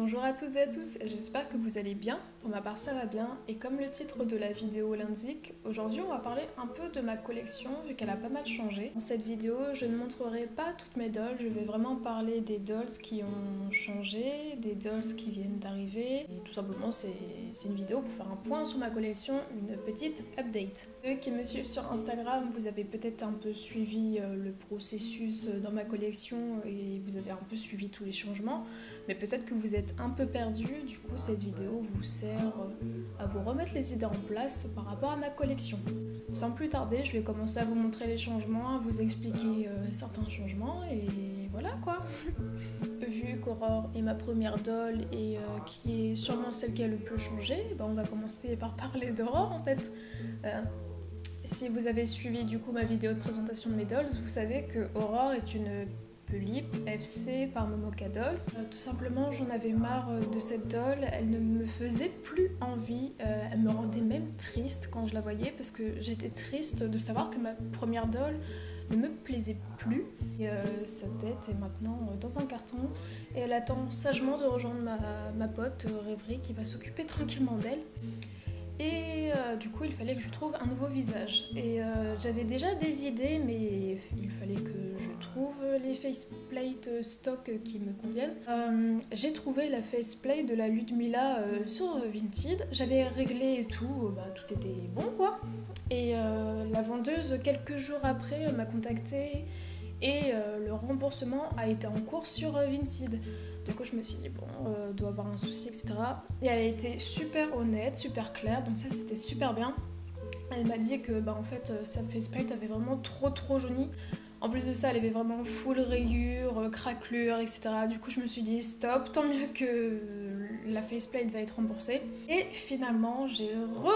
Bonjour à toutes et à tous, j'espère que vous allez bien. Pour ma part ça va bien et comme le titre de la vidéo l'indique, aujourd'hui on va parler un peu de ma collection vu qu'elle a pas mal changé. Dans cette vidéo je ne montrerai pas toutes mes dolls, je vais vraiment parler des dolls qui ont changé, des dolls qui viennent d'arriver et tout simplement c'est une vidéo pour faire un point sur ma collection, une petite update. Ceux qui me suivent sur Instagram, vous avez peut-être un peu suivi le processus dans ma collection et vous avez un peu suivi tous les changements. Mais peut-être que vous êtes un peu perdu, du coup cette vidéo vous sert à vous remettre les idées en place par rapport à ma collection. Sans plus tarder, je vais commencer à vous montrer les changements, à vous expliquer certains changements et voilà quoi. Vu qu'Aurore est ma première doll et qui est sûrement celle qui a le plus changé, on va commencer par parler d'Aurore en fait. Si vous avez suivi du coup ma vidéo de présentation de mes dolls, vous savez que Aurore est une Pulip FC par Momoka Dolls. Tout simplement, j'en avais marre de cette doll, elle ne me faisait plus envie, elle me rendait même triste quand je la voyais parce que j'étais triste de savoir que ma première doll ne me plaisait plus. Et, sa tête est maintenant dans un carton et elle attend sagement de rejoindre ma pote Rêverie qui va s'occuper tranquillement d'elle. Et du coup il fallait que je trouve un nouveau visage et j'avais déjà des idées mais il fallait que je trouve les faceplates stock qui me conviennent. J'ai trouvé la faceplate de la Ludmilla sur Vinted, j'avais réglé et tout, tout était bon quoi. Et la vendeuse quelques jours après m'a contactée et le remboursement a été en cours sur Vinted. Du coup je me suis dit doit avoir un souci etc. Et elle a été super honnête, super claire, donc ça c'était super bien. Elle m'a dit que en fait sa faceplate avait vraiment trop jauni. En plus de ça elle avait vraiment full rayures, craquelures etc. Du coup je me suis dit stop, tant mieux que la faceplate va être remboursée. Et finalement j'ai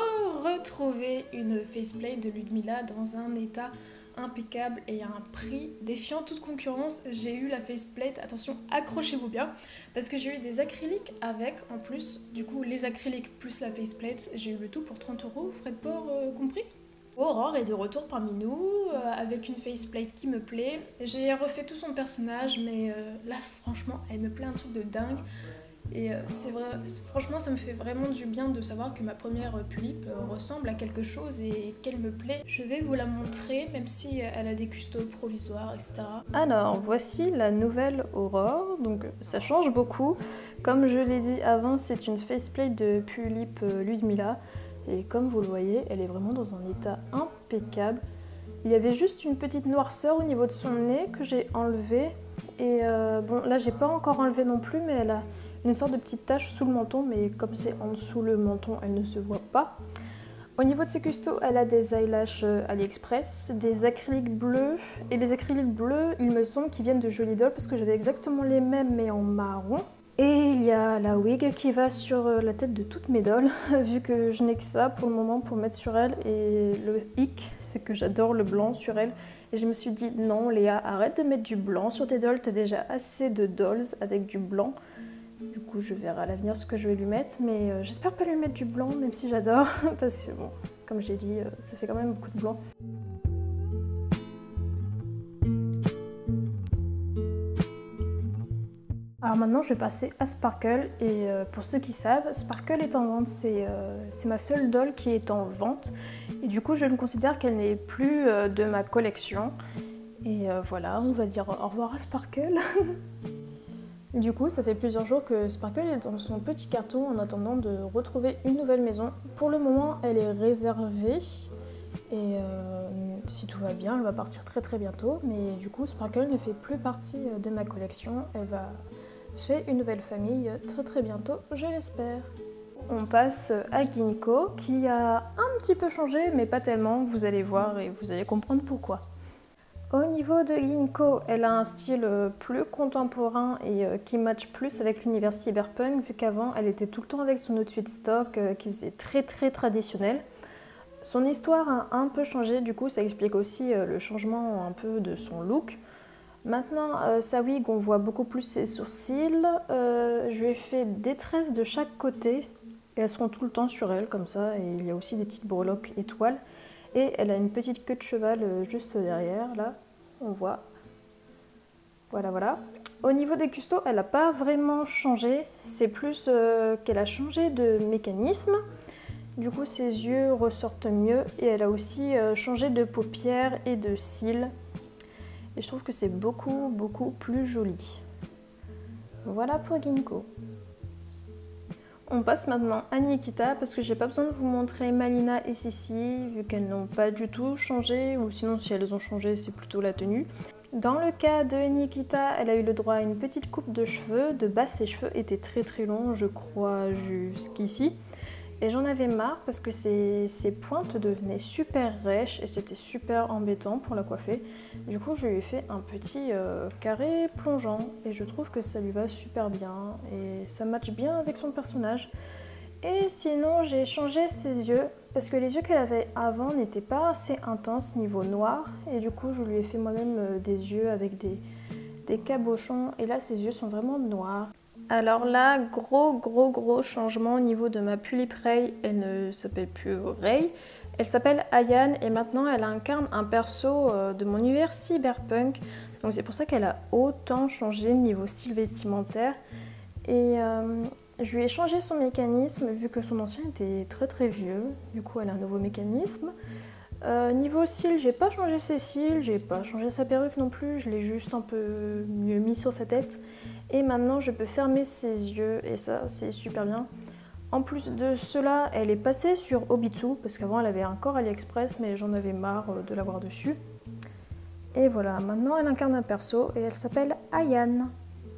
retrouvé une faceplate de Ludmilla dans un état impeccable et à un prix défiant toute concurrence. J'ai eu la faceplate, attention accrochez-vous bien, parce que j'ai eu des acryliques avec en plus, du coup les acryliques plus la faceplate, j'ai eu le tout pour 30 €, frais de port compris. Aurore est de retour parmi nous avec une faceplate qui me plaît. J'ai refait tout son personnage mais là franchement elle me plaît un truc de dingue. Et c'est vrai, franchement ça me fait vraiment du bien de savoir que ma première Pulip ressemble à quelque chose et qu'elle me plaît. Je vais vous la montrer même si elle a des custos provisoires etc. Alors voici la nouvelle Aurore, donc ça change beaucoup. Comme je l'ai dit avant, c'est une faceplate de Pulip Ludmilla et comme vous le voyez, elle est vraiment dans un état impeccable. Il y avait juste une petite noirceur au niveau de son nez que j'ai enlevée et bon là j'ai pas encore enlevé non plus mais elle a une sorte de petite tache sous le menton, mais comme c'est en dessous le menton, elle ne se voit pas. Au niveau de ses custos, elle a des eyelashes AliExpress, des acryliques bleus, et les acryliques bleus, il me semble qu'ils viennent de Jolie Doll parce que j'avais exactement les mêmes mais en marron. Et il y a la wig qui va sur la tête de toutes mes dolls, vu que je n'ai que ça pour le moment pour mettre sur elle. Et le hic, c'est que j'adore le blanc sur elle. Et je me suis dit, non Léa, arrête de mettre du blanc sur tes dolls, t'as déjà assez de dolls avec du blanc. Du coup, je verrai à l'avenir ce que je vais lui mettre, mais j'espère pas lui mettre du blanc, même si j'adore, parce que bon, comme j'ai dit, ça fait quand même beaucoup de blanc. Alors maintenant, je vais passer à Sparkle, et pour ceux qui savent, Sparkle est en vente, c'est ma seule doll qui est en vente, et du coup, je ne considère qu'elle n'est plus de ma collection. Et voilà, on va dire au revoir à Sparkle. Du coup, ça fait plusieurs jours que Sparkle est dans son petit carton en attendant de retrouver une nouvelle maison. Pour le moment, elle est réservée et si tout va bien, elle va partir très bientôt. Mais du coup, Sparkle ne fait plus partie de ma collection. Elle va chez une nouvelle famille très bientôt, je l'espère. On passe à Ginkgo qui a un petit peu changé, mais pas tellement. Vous allez voir et vous allez comprendre pourquoi. Au niveau de Ginkgo, elle a un style plus contemporain et qui match plus avec l'univers cyberpunk, vu qu'avant elle était tout le temps avec son outfit stock qui faisait très traditionnel. Son histoire a un peu changé, du coup ça explique aussi le changement un peu de son look. Maintenant, sa wig, on voit beaucoup plus ses sourcils. Je lui ai fait des tresses de chaque côté et elles seront tout le temps sur elle comme ça, et il y a aussi des petites breloques étoiles. Et elle a une petite queue de cheval juste derrière, là, on voit. Voilà, voilà. Au niveau des custos, elle n'a pas vraiment changé. C'est plus qu'elle a changé de mécanisme. Du coup, ses yeux ressortent mieux. Et elle a aussi changé de paupières et de cils. Et je trouve que c'est beaucoup, beaucoup plus joli. Voilà pour Ginkgo. On passe maintenant à Nikita parce que j'ai pas besoin de vous montrer Malina et Sissi vu qu'elles n'ont pas du tout changé, ou sinon si elles ont changé c'est plutôt la tenue. Dans le cas de Nikita, elle a eu le droit à une petite coupe de cheveux. De base ses cheveux étaient très longs, je crois jusqu'ici. Et j'en avais marre parce que ses pointes devenaient super rêches et c'était super embêtant pour la coiffer. Du coup, je lui ai fait un petit carré plongeant et je trouve que ça lui va super bien et ça matche bien avec son personnage. Et sinon, j'ai changé ses yeux parce que les yeux qu'elle avait avant n'étaient pas assez intenses niveau noir et du coup, je lui ai fait moi-même des yeux avec des cabochons et là, ses yeux sont vraiment noirs. Alors là, gros changement au niveau de ma Pulip Ray. Elle ne s'appelle plus Ray, elle s'appelle Ayane et maintenant elle incarne un perso de mon univers cyberpunk. Donc c'est pour ça qu'elle a autant changé niveau style vestimentaire. Et je lui ai changé son mécanisme vu que son ancien était très vieux. Du coup elle a un nouveau mécanisme. Niveau cils, j'ai pas changé ses cils, j'ai pas changé sa perruque non plus, je l'ai juste un peu mieux mis sur sa tête. Et maintenant je peux fermer ses yeux et ça c'est super bien. En plus de cela, elle est passée sur Obitsu parce qu'avant elle avait un corps AliExpress mais j'en avais marre de l'avoir dessus. Et voilà, maintenant elle incarne un perso et elle s'appelle Ayane.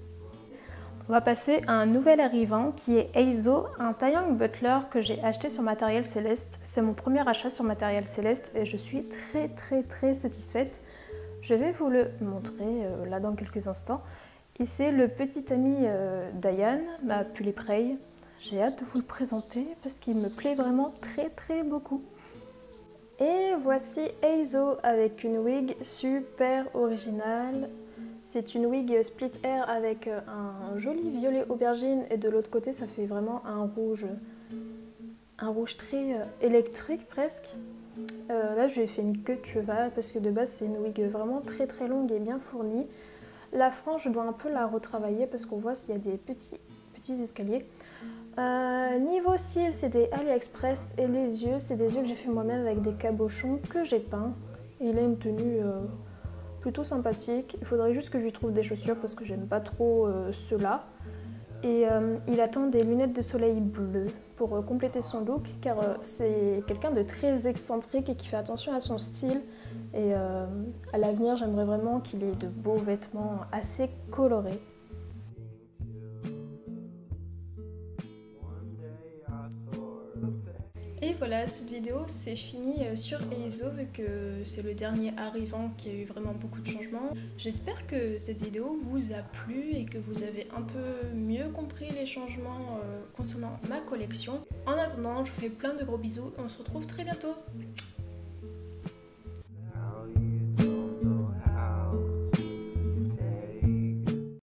On va passer à un nouvel arrivant qui est Eizo, un Taeyang Butler que j'ai acheté sur Matériel Céleste. C'est mon premier achat sur Matériel Céleste et je suis très satisfaite. Je vais vous le montrer là dans quelques instants. Et c'est le petit ami d'Ayane, ma Pulip Ray. J'ai hâte de vous le présenter parce qu'il me plaît vraiment très beaucoup. Et voici Eizo avec une wig super originale. C'est une wig split hair avec un joli violet aubergine et de l'autre côté ça fait vraiment un rouge très électrique presque. Là je lui ai fait une queue de cheval parce que de base c'est une wig vraiment très longue et bien fournie. La frange, je dois un peu la retravailler parce qu'on voit qu'il y a des petits escaliers. Niveau cils, c'est des AliExpress et les yeux, c'est des yeux que j'ai fait moi-même avec des cabochons que j'ai peints. Et il a une tenue plutôt sympathique. Il faudrait juste que je lui trouve des chaussures parce que j'aime pas trop ceux-là. Et il attend des lunettes de soleil bleues pour compléter son look car c'est quelqu'un de très excentrique et qui fait attention à son style. Et à l'avenir, j'aimerais vraiment qu'il ait de beaux vêtements assez colorés. Et voilà, cette vidéo c'est fini sur Eizo vu que c'est le dernier arrivant qui a eu vraiment beaucoup de changements. J'espère que cette vidéo vous a plu et que vous avez un peu mieux compris les changements concernant ma collection. En attendant, je vous fais plein de gros bisous et on se retrouve très bientôt.